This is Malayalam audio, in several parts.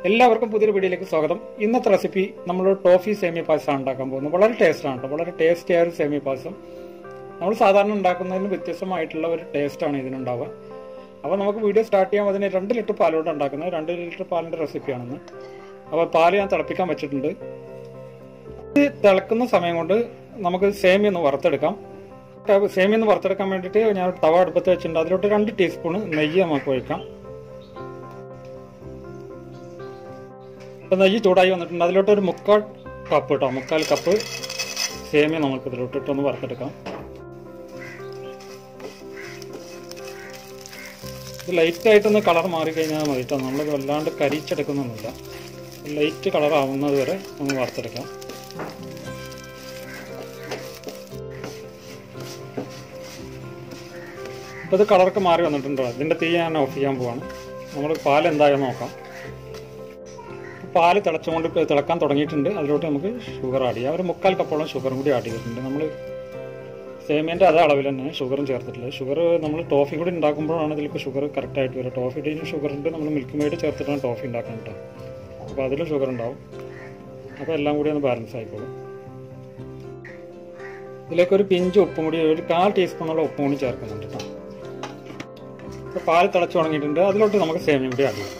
എല്ലാവർക്കും പുതിയൊരു വീഡിയോയിലേക്ക് സ്വാഗതം. ഇന്നത്തെ റെസിപ്പി നമ്മൾ ടോഫി സേമിയ പായസം ഉണ്ടാക്കാൻ പോകുന്നത്. വളരെ ടേസ്റ്റാണ് കേട്ടോ, വളരെ ടേസ്റ്റി ആയ ഒരു സേമിയ പായസം. നമ്മൾ സാധാരണ ഉണ്ടാക്കുന്നതിന് വ്യത്യസ്തമായിട്ടുള്ള ഒരു ടേസ്റ്റാണ് ഇതിനുണ്ടാവുക. അപ്പോൾ നമുക്ക് വീഡിയോ സ്റ്റാർട്ട് ചെയ്യാൻ അതിന് 2 ലിറ്റർ പാലോട് ഉണ്ടാക്കുന്നത്. 2 ലിറ്റർ പാലിൻ്റെ റെസിപ്പിയാണെന്ന്. അപ്പോൾ പാല് ഞാൻ തിളപ്പിക്കാൻ വെച്ചിട്ടുണ്ട്. ഇത് തിളക്കുന്ന സമയം കൊണ്ട് നമുക്ക് സേമിയ ഒന്ന് വറുത്തെടുക്കാം. സേമിയ ഒന്ന് വറുത്തെടുക്കാൻ വേണ്ടിയിട്ട് ഞാൻ തവ അടുപ്പത്ത് വെച്ചിട്ടുണ്ട്. അതിലോട്ട് 2 ടീസ്പൂൺ നെയ്യ് നമുക്ക് ഒഴിക്കാം. നെയ്യ് ചൂടായി വന്നിട്ടുണ്ട്. അതിലോട്ട് ഒരു 3/4 കപ്പ് കേട്ടോ, 3/4 കപ്പ് സേമിയ നമുക്ക് ഇതിലോട്ടിട്ടൊന്ന് വറുത്തെടുക്കാം. ഇത് ലൈറ്റായിട്ടൊന്ന് കളർ മാറിക്കഴിഞ്ഞാൽ മതി കേട്ടോ. നമ്മൾ വല്ലാണ്ട് കരിച്ചെടുക്കുന്നൊന്നുമില്ല. ലൈറ്റ് കളർ ആവുന്നത് വരെ ഒന്ന് വറുത്തെടുക്കാം. അപ്പോൾ ഇത് കളറൊക്കെ മാറി വന്നിട്ടുണ്ടോ. ഇതിൻ്റെ തീ ഞാൻ ഓഫ് ചെയ്യാൻ പോവാണ്. നമ്മൾ പാൽ എന്തായാലും നോക്കാം. പാല് തിളക്കാൻ തുടങ്ങിയിട്ടുണ്ട്. അതിലോട്ട് നമുക്ക് ഷുഗർ ആഡ് ചെയ്യാം. ഒരു 3/4 കപ്പോളം ഷുഗറും കൂടി ആഡ് ചെയ്തിട്ടുണ്ട്. നമ്മൾ സേമിയൻ്റെ അതേ അളവിൽ തന്നെ ഷുഗറും ചേർത്തിട്ടില്ല. ഷുഗർ നമ്മൾ ടോഫി കൂടി ഉണ്ടാക്കുമ്പോഴാണ് ഇതിലേക്ക് ഷുഗർ കറക്റ്റായിട്ട് വരിക. ടോഫിയുടെയും ഷുഗറുണ്ട്. നമ്മൾ മിൽക്ക് മെയ്ഡ് ചേർത്തിട്ടാണ് ടോഫി ഉണ്ടാക്കാൻ കേട്ടോ. അപ്പോൾ അതിലും ഷുഗർ ഉണ്ടാവും. അപ്പോൾ എല്ലാം കൂടി ഒന്ന് ബാലൻസ് ആയിക്കോളും. ഇതിലേക്ക് ഒരു പിഞ്ച് ഉപ്പും കൂടി, ഒരു 1/4 ടീസ്പൂണോളം ഉപ്പും കൂടി ചേർക്കുന്നുണ്ട് കേട്ടോ. ഇപ്പോൾ പാല് തിളച്ച് തുടങ്ങിയിട്ടുണ്ട്. അതിലോട്ട് നമുക്ക് സേമിയ കൂടി ആഡ് ചെയ്യാം.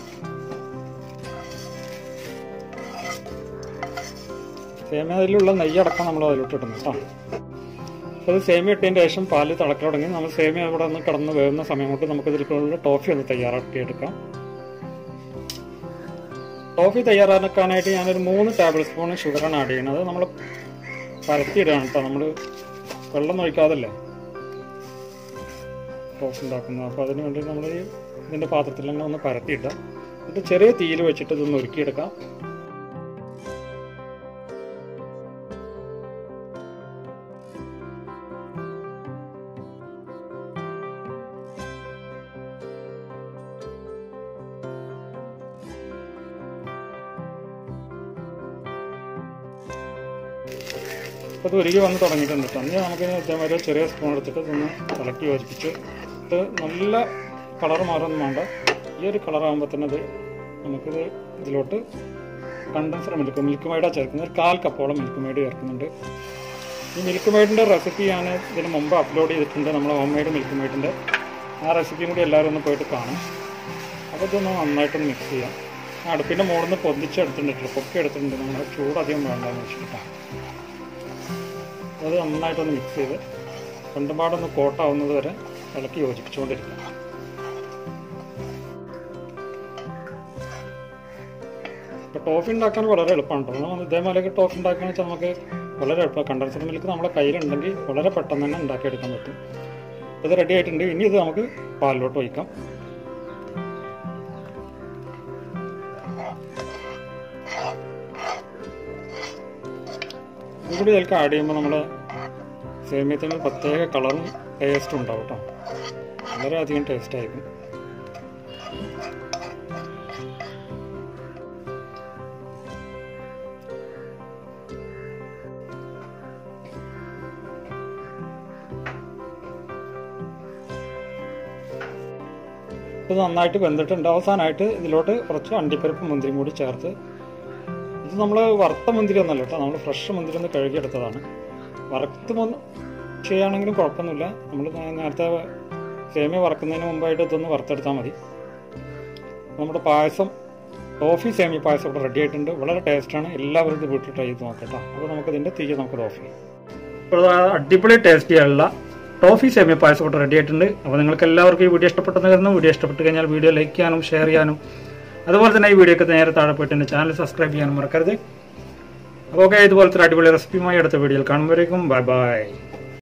സേമിയ അതിലുള്ള നെയ്യടക്കം നമ്മൾ അതിലോട്ട് ഇടുന്നു കേട്ടോ. അപ്പോൾ അത് സേമിയ ഇട്ടതിന് ശേഷം പാല് തിളക്കി തുടങ്ങി. നമ്മൾ സേമിയ ഇവിടെ ഒന്ന് കിടന്ന് വേകുന്ന സമയം കൊണ്ട് നമുക്ക് ഇതിലുള്ള ടോഫി ഒന്ന് തയ്യാറാക്കിയെടുക്കാം. ടോഫി തയ്യാറാക്കാനായിട്ട് ഞാനൊരു 3 ടേബിൾ സ്പൂൺ ഷുഗറാണ് ആഡ് ചെയ്യുന്നത്. നമ്മൾ പരത്തിയിടുകയാണ് കേട്ടോ. നമ്മൾ വെള്ളം ഒഴിക്കാതല്ലേ ടോഫി ഉണ്ടാക്കുന്നത്. അപ്പോൾ അതിന് വേണ്ടി നമ്മൾ ഇതിൻ്റെ പാത്രത്തിൽ തന്നെ ഒന്ന് പരത്തിയിട്ടാൽ എന്നിട്ട് ചെറിയ തീയിൽ വെച്ചിട്ട് ഇതൊന്ന് ഒരുക്കിയെടുക്കാം. അപ്പോൾ ഇത് ഒരുക്കി വന്ന് തുടങ്ങിയിട്ടുണ്ട് കേട്ടോ. അന്ന് നമുക്ക് ഇതേമാതിരി ചെറിയ സ്പൂൺ എടുത്തിട്ട് ഇതൊന്ന് ഇളക്കി യോജിപ്പിച്ച് ഇത് നല്ല കളർ മാറൊന്നും വേണ്ട. ഈ ഒരു കളറാകുമ്പോൾ തന്നെ ഇത് നമുക്കിത് ഇതിലോട്ട് കണ്ടൻസർ മിൽക്ക് മെയ്ഡാണ് ചേർക്കുന്നത്. ഒരു 1/4 കപ്പോളം മിൽക്ക് മെയ്ഡ് ചേർക്കുന്നുണ്ട്. ഈ മിൽക്ക് മെയ്ഡിൻ്റെ റെസിപ്പി ഞാൻ ഇതിന് മുമ്പ് അപ്ലോഡ് ചെയ്തിട്ടുണ്ട്. നമ്മൾ ഹോം മെയ്ഡ് മിൽക്ക് മെയ്ഡിൻ്റെ ആ റെസിപ്പിയും കൂടി എല്ലാവരും ഒന്ന് പോയിട്ട് കാണും. അപ്പോൾ ഇതൊന്ന് നന്നായിട്ടൊന്ന് മിക്സ് ചെയ്യാം. അടുപ്പിൻ്റെ മുകളിൽ നിന്ന് പൊന്തിച്ചെടുത്തിട്ടുണ്ട്, പൊക്കി എടുത്തിട്ടുണ്ട്. നമ്മൾ ചൂടധികം വേണ്ടെന്ന് വെച്ചിട്ടാണ്. അത് നന്നായിട്ടൊന്ന് മിക്സ് ചെയ്ത് രണ്ടുപാടൊന്ന് കോട്ടാവുന്നത് വരെ ഇളക്കി യോജിപ്പിച്ചുകൊണ്ടിരിക്കുക. ഇപ്പോൾ ടോഫി ഉണ്ടാക്കാൻ വളരെ എളുപ്പമാണ് കേട്ടോ. നമ്മൾ ഇതേമാതിരിയൊക്കെ ടോഫി ഉണ്ടാക്കുകയെന്ന് വെച്ചാൽ നമുക്ക് വളരെ എളുപ്പമാണ്. കണ്ടൻസ്ഡ് മിൽക്ക് നമ്മളെ കയ്യിലുണ്ടെങ്കിൽ വളരെ പെട്ടെന്ന് തന്നെ ഉണ്ടാക്കിയെടുക്കാൻ പറ്റും. ഇത് റെഡി ആയിട്ടുണ്ട്. ഇനി ഇത് നമുക്ക് പാലിലോട്ട് ഒഴിക്കാം. ഇതുകൂടി ഇതിലേക്ക് ആഡ് ചെയ്യുമ്പോൾ നമ്മുടെ സേമിയത്തിന് പ്രത്യേക കളറും ടേസ്റ്റും ഉണ്ടാവും കേട്ടോ. വളരെയധികം ടേസ്റ്റായിരിക്കും. ഇത് നന്നായിട്ട് വെന്തിട്ടുണ്ട്. അവസാനമായിട്ട് ഇതിലോട്ട് കുറച്ച് അണ്ടിപ്പരിപ്പ് മുന്തിരിയും കൂടി ചേർത്ത്, ഇത് നമ്മൾ വറുത്ത മുന്തിരി ഒന്നല്ല കേട്ടോ, നമ്മൾ ഫ്രഷ് മുന്തിരി ഒന്ന് കഴുകിയെടുത്തതാണ്. വറുത്ത് ചെയ്യുകയാണെങ്കിലും കുഴപ്പമൊന്നുമില്ല. നമ്മൾ നേരത്തെ സേമിയ വറക്കുന്നതിന് മുമ്പായിട്ട് ഇതൊന്ന് വറുത്തെടുത്താൽ മതി. നമ്മുടെ പായസം, ടോഫി സേമിയ പായസം ഇവിടെ റെഡി ആയിട്ടുണ്ട്. വളരെ ടേസ്റ്റാണ്. എല്ലാവരും ഇത് വീട്ടിൽ ട്രൈ ചെയ്ത് നോക്കട്ടോ. അപ്പോൾ നമുക്കിതിൻ്റെ തീ നമുക്ക് ഓഫ് ചെയ്യാം. ഇപ്പോൾ അടിപൊളി ടേസ്റ്റിയുള്ള ടോഫി സേമിയ പായസം ഇവിടെ റെഡി ആയിട്ടുണ്ട്. അപ്പോൾ നിങ്ങൾക്ക് എല്ലാവർക്കും ഈ വീഡിയോ ഇഷ്ടപ്പെട്ടെന്ന് കരുതുന്നു. വീഡിയോ ഇഷ്ടപ്പെട്ട് കഴിഞ്ഞാൽ വീഡിയോ ലൈക്ക് ചെയ്യാനും ഷെയർ ചെയ്യാനും അതുപോലെ തന്നെ ഈ വീഡിയോക്ക് നേരെ താഴെ പോയിട്ട് എൻ്റെ ചാനൽ സബ്സ്ക്രൈബ് ചെയ്യാനും മറക്കരുത്. അപ്പോൾ ഓക്കെ, ഇതുപോലത്തെ അടിപൊളി റെസിപ്പിയുമായി അടുത്ത വീഡിയോയിൽ കാണുമ്പോഴേക്കും ബൈ ബൈ.